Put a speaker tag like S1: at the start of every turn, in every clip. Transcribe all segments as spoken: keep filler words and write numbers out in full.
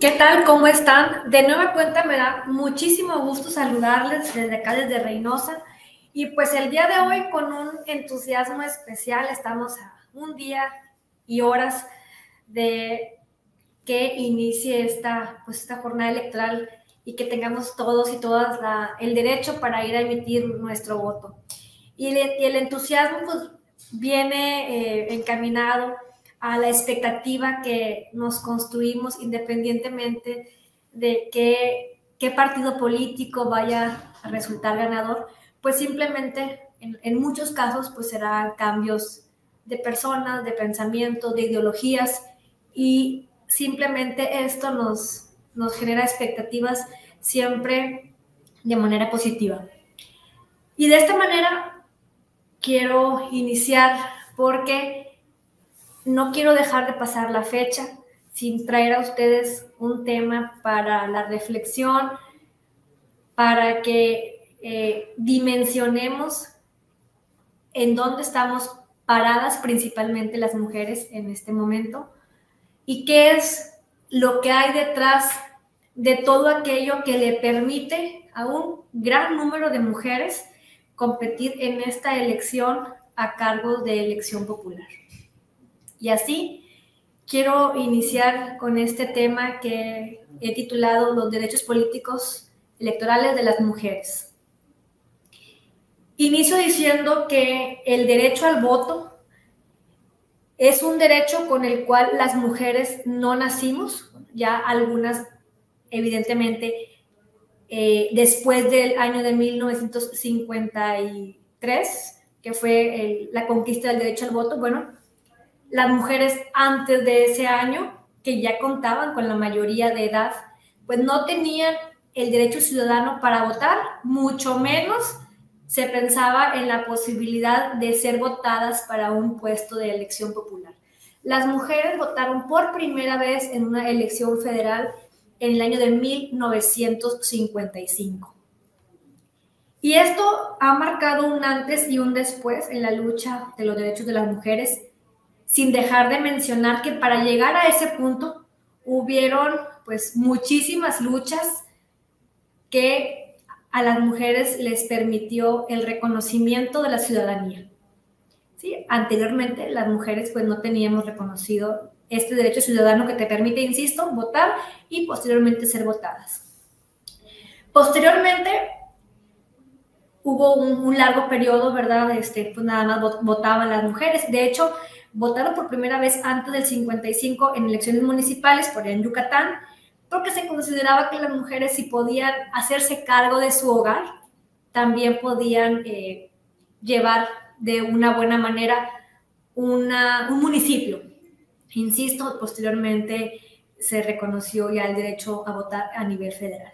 S1: ¿Qué tal? ¿Cómo están? De nueva cuenta me da muchísimo gusto saludarles desde acá, desde Reynosa. Y pues el día de hoy con un entusiasmo especial estamos a un día y horas de que inicie esta, pues, esta jornada electoral y que tengamos todos y todas la, el derecho para ir a emitir nuestro voto. Y el, y el entusiasmo pues viene eh, encaminado a la expectativa que nos construimos independientemente de qué, qué partido político vaya a resultar ganador, pues simplemente en, en muchos casos pues serán cambios de personas, de pensamientos, de ideologías, y simplemente esto nos, nos genera expectativas siempre de manera positiva. Y de esta manera quiero iniciar porque no quiero dejar de pasar la fecha sin traer a ustedes un tema para la reflexión, para que eh, dimensionemos en dónde estamos paradas, principalmente las mujeres en este momento, y qué es lo que hay detrás de todo aquello que le permite a un gran número de mujeres competir en esta elección a cargo de elección popular. Y así quiero iniciar con este tema que he titulado Los derechos políticos electorales de las mujeres. Inicio diciendo que el derecho al voto es un derecho con el cual las mujeres no nacimos, ya algunas evidentemente eh, después del año de mil novecientos cincuenta y tres, que fue el, la conquista del derecho al voto. Bueno, las mujeres antes de ese año, que ya contaban con la mayoría de edad, pues no tenían el derecho ciudadano para votar, mucho menos se pensaba en la posibilidad de ser votadas para un puesto de elección popular. Las mujeres votaron por primera vez en una elección federal en el año de mil novecientos cincuenta y cinco. Y esto ha marcado un antes y un después en la lucha de los derechos de las mujeres, sin dejar de mencionar que para llegar a ese punto hubieron pues muchísimas luchas que a las mujeres les permitió el reconocimiento de la ciudadanía. ¿Sí? Anteriormente las mujeres pues no teníamos reconocido este derecho ciudadano que te permite, insisto, votar y posteriormente ser votadas. Posteriormente hubo un, un largo periodo, ¿verdad? Este, pues nada más votaban las mujeres. De hecho, votaron por primera vez antes del cincuenta y cinco en elecciones municipales, por allá en Yucatán, porque se consideraba que las mujeres, si podían hacerse cargo de su hogar, también podían eh, llevar de una buena manera una, un municipio. Insisto, posteriormente se reconoció ya el derecho a votar a nivel federal.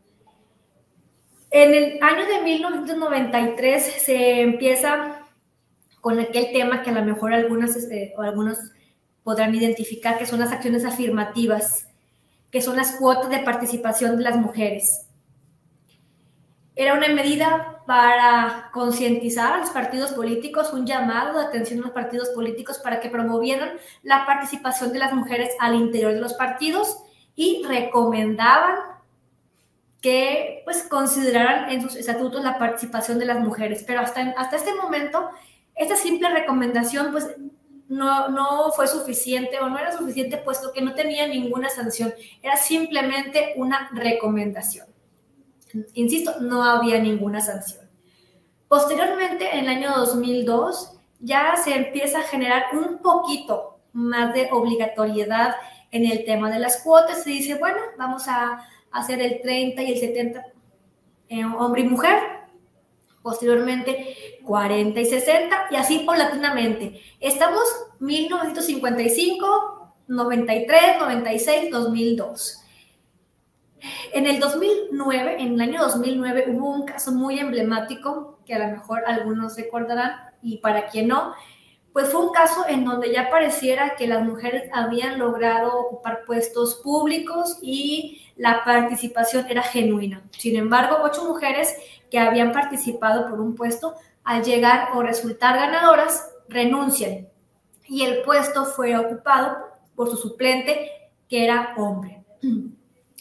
S1: En el año de mil novecientos noventa y tres se empieza con aquel tema que a lo mejor algunas, eh, o algunos podrán identificar, que son las acciones afirmativas, que son las cuotas de participación de las mujeres. Era una medida para concientizar a los partidos políticos, un llamado de atención a los partidos políticos para que promovieran la participación de las mujeres al interior de los partidos, y recomendaban que pues consideraran en sus estatutos la participación de las mujeres. Pero hasta, hasta este momento, esta simple recomendación pues no, no fue suficiente, o no era suficiente, puesto que no tenía ninguna sanción. Era simplemente una recomendación. Insisto, no había ninguna sanción. Posteriormente, en el año dos mil dos, ya se empieza a generar un poquito más de obligatoriedad en el tema de las cuotas. Se dice, bueno, vamos a hacer el treinta y el setenta eh, hombre y mujer. Posteriormente, cuarenta y sesenta, y así paulatinamente. Estamos mil novecientos cincuenta y cinco, noventa y tres, noventa y seis, dos mil dos. En el dos mil nueve, en el año dos mil nueve, hubo un caso muy emblemático que a lo mejor algunos recordarán, y para quien no, pues fue un caso en donde ya pareciera que las mujeres habían logrado ocupar puestos públicos y la participación era genuina. Sin embargo, ocho mujeres que habían participado por un puesto, al llegar o resultar ganadoras, renuncian, y el puesto fue ocupado por su suplente, que era hombre.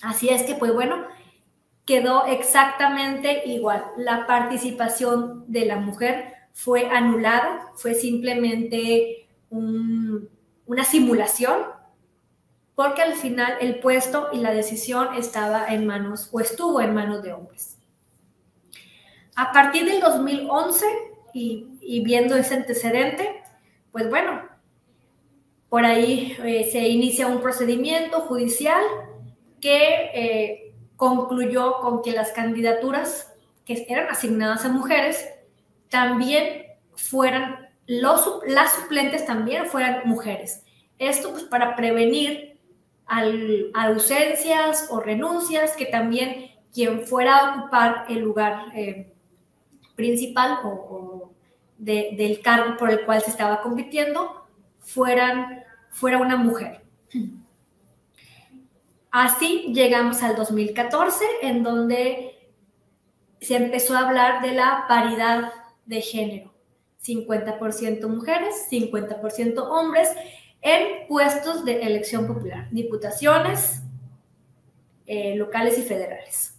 S1: Así es que, pues bueno, quedó exactamente igual. La participación de la mujer fue anulada, fue simplemente un, una simulación, porque al final el puesto y la decisión estaba en manos, o estuvo en manos de hombres. A partir del dos mil once, y, y viendo ese antecedente, pues bueno, por ahí eh, se inicia un procedimiento judicial que eh, concluyó con que las candidaturas que eran asignadas a mujeres también fueran, los, las suplentes también fueran mujeres. Esto pues para prevenir al, ausencias o renuncias, que también quien fuera a ocupar el lugar eh, principal o, o de, del cargo por el cual se estaba compitiendo fueran, fuera una mujer. Así llegamos al dos mil catorce, en donde se empezó a hablar de la paridad de género. cincuenta por ciento mujeres, cincuenta por ciento hombres en puestos de elección popular, diputaciones eh, locales y federales.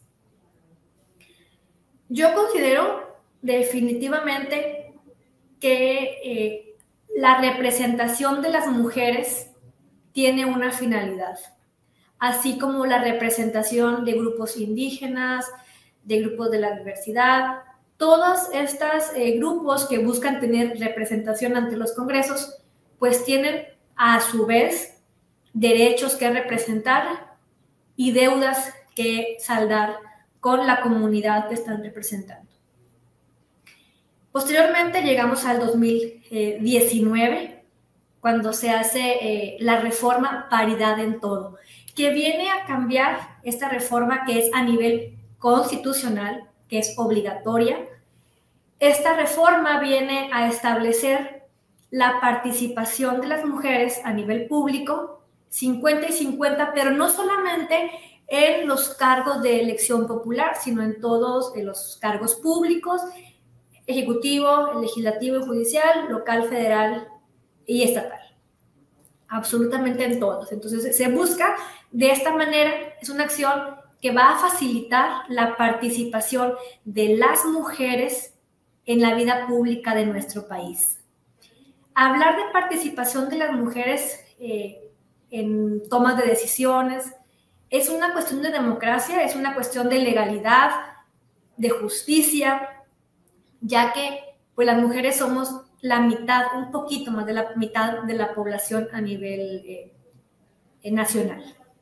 S1: Yo considero definitivamente que eh, la representación de las mujeres tiene una finalidad, así como la representación de grupos indígenas, de grupos de la diversidad, todos estos eh, grupos que buscan tener representación ante los congresos, pues tienen a su vez derechos que representar y deudas que saldar con la comunidad que están representando. Posteriormente llegamos al dos mil diecinueve, cuando se hace eh, la reforma paridad en todo, que viene a cambiar esta reforma que es a nivel constitucional, que es obligatoria. Esta reforma viene a establecer la participación de las mujeres a nivel público, cincuenta y cincuenta, pero no solamente en los cargos de elección popular, sino en todos en los cargos públicos, ejecutivo, legislativo y judicial, local, federal y estatal. Absolutamente en todos. Entonces se busca de esta manera, es una acción que va a facilitar la participación de las mujeres en la vida pública de nuestro país. Hablar de participación de las mujeres eh, en tomas de decisiones es una cuestión de democracia, es una cuestión de legalidad, de justicia, ya que pues, las mujeres somos la mitad, un poquito más de la mitad de la población a nivel eh, eh, nacional.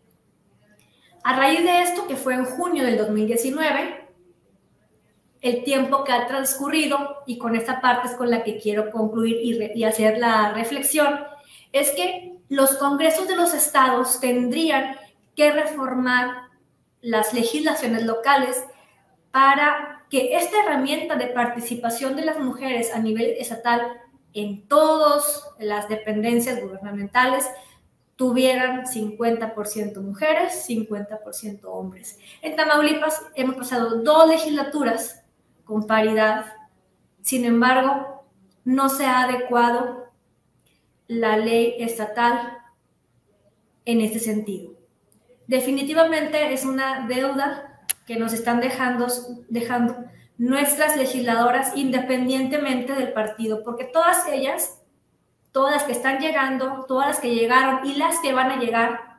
S1: A raíz de esto, que fue en junio del dos mil diecinueve, el tiempo que ha transcurrido, y con esta parte es con la que quiero concluir y, re, y hacer la reflexión, es que los congresos de los estados tendrían que reformar las legislaciones locales para que esta herramienta de participación de las mujeres a nivel estatal en todas las dependencias gubernamentales tuvieran cincuenta por ciento mujeres, cincuenta por ciento hombres. En Tamaulipas hemos pasado dos legislaturas con paridad, sin embargo, no se ha adecuado la ley estatal en este sentido. Definitivamente es una deuda que nos están dejando, dejando nuestras legisladoras independientemente del partido, porque todas ellas, todas las que están llegando, todas las que llegaron y las que van a llegar,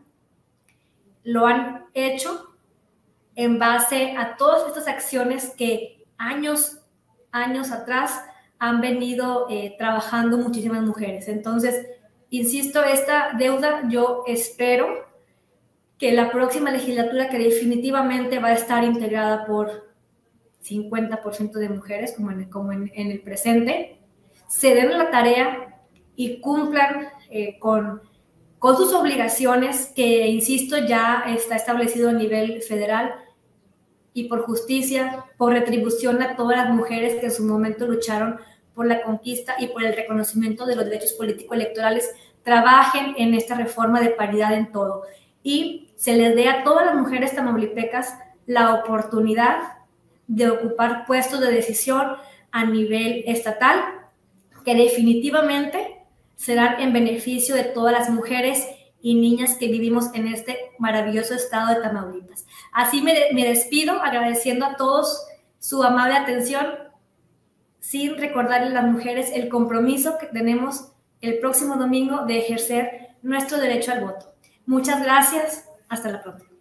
S1: lo han hecho en base a todas estas acciones que años, años atrás han venido eh, trabajando muchísimas mujeres. Entonces, insisto, esta deuda yo espero que la próxima legislatura, que definitivamente va a estar integrada por cincuenta por ciento de mujeres, como en, como en, en el presente, se den la tarea y cumplan eh, con, con sus obligaciones, que, insisto, ya está establecido a nivel federal, y por justicia, por retribución a todas las mujeres que en su momento lucharon por la conquista y por el reconocimiento de los derechos político-electorales, trabajen en esta reforma de paridad en todo. Y se les dé a todas las mujeres tamaulipecas la oportunidad de ocupar puestos de decisión a nivel estatal, que definitivamente serán en beneficio de todas las mujeres y niñas que vivimos en este maravilloso estado de Tamaulipas. Así me, me despido agradeciendo a todos su amable atención, sin recordarle a las mujeres el compromiso que tenemos el próximo domingo de ejercer nuestro derecho al voto. Muchas gracias. Hasta la próxima.